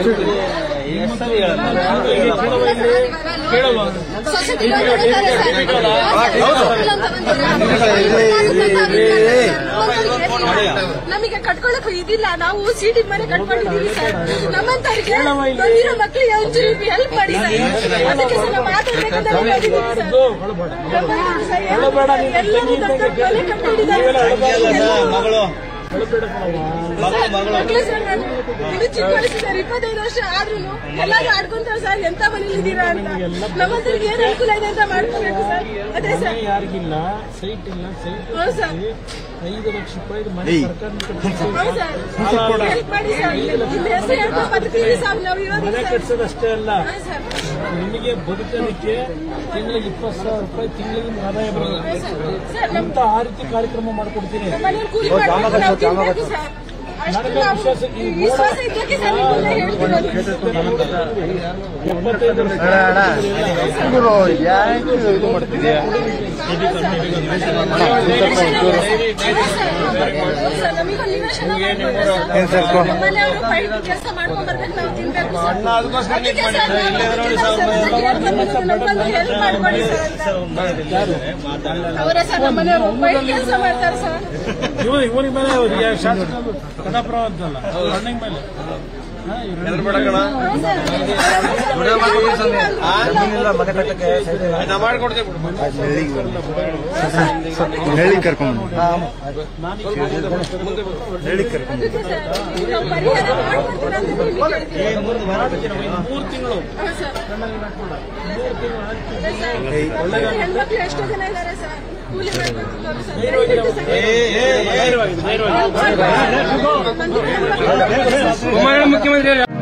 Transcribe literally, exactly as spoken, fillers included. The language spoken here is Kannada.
ನಮಗೆ ಕಟ್ಕೊಳ್ಳೋಕೆ ಇದಿಲ್ಲ. ನಾವು ಸಿಟಿ ಮನೆ ಕಟ್ಕೊಂಡಿದೀವಿ ಸರ್. ನಮ್ಮಂತವ್ರಿಗೆ ಬಂದಿರೋ ಮಕ್ಕಳಿಗೆ ಒಂಚೂರು ಹೆಲ್ಪ್ ಮಾಡಿ ಸರ್. ಅದಕ್ಕೆ ಸರ್ ನಾವು ಮಾತಾಡ್ಬೇಕಂತ ಎಲ್ಲರೂ ದೊಡ್ಡ ದೊಡ್ಡ ಮನೆ ಕಟ್ಕೊಂಡಿದ್ದಾರೆ. ಇದು ಚಿಕ್ಕ ವಯಸ್ಸು ಸರ್, ಇಪ್ಪತ್ತೈದು ವರ್ಷ ಆದ್ರೂ ಎಲ್ಲಾರು ಆಡ್ಕೊಂತಾರ ಸರ್. ಎಂತ ಮನೇಲಿ ಇದ್ದೀರಾ ಅಂತ ನಮ್ಮಂತರಿಗೆ ಏನ್ ಅನುಕೂಲ ಇದೆ ಅಂತ ಮಾಡ್ಕೋಬೇಕು ಸರ್. ಅದೇ ಸರ್ ಯಾರಿಗಿಲ್ಲ ಸೈಟ್ ಇಲ್ಲ ಸೈಟ್ ಐದು ಲಕ್ಷ ರೂಪಾಯಿ ಮನೆ ಸರ್ಕಾರ ಹೆಲ್ಪ್ ಮಾಡಿ ಸರ್. ಮನೆ ಕಟ್ಸೋದಷ್ಟೇ ಅಲ್ಲ, ನಿಮಗೆ ಬದುಕಲಿಕ್ಕೆ ತಿಂಗಳಿಗೆ ಇಪ್ಪತ್ತು ಸಾವಿರ ರೂಪಾಯಿ ತಿಂಗಳಿಗೆ ಆದಾಯ ಬರಬೇಕು ಅಂತ ಆ ರೀತಿ ಕಾರ್ಯಕ್ರಮ ಮಾಡ್ಕೊಡ್ತೀನಿ. ವಿಶ್ವಾಸ ಇದ್ದಕ್ಕೆ ಕೆಲಸ ಮಾಡ್ಕೊಂಡ್ ಬರ್ಬೇಕು, ನಾವು ತಿನ್ಬೇಕು. ಅವರ ಸರ್ ನಮ್ಮ ಮನೆಯವರು ಬೈಕ್ ಕೆಲಸ ಮಾಡ್ತಾರೆ ಸರ್. ಇವನಿಗೆ ಮೇಲೆ ಕನ್ನಪುರ ಅಂತಲ್ಲ ಅಣ್ಣಂಗ ಮೇಲೆ ಮನೆ ಕಟ್ಟಕ್ಕೆ ಹೇಳಿ ಕರ್ಕೊಂಡು ಹೇಳಿ ಕರ್ಕೊಂಡು ಮೂರು ತಿಂಗಳು ಹೆಣ್ಮಕ್ಳು ಎಷ್ಟೋ ಜನ ಇದ್ದಾರೆ ಸರ್. ಮುಖ್ಯಮಂತ್ರಿ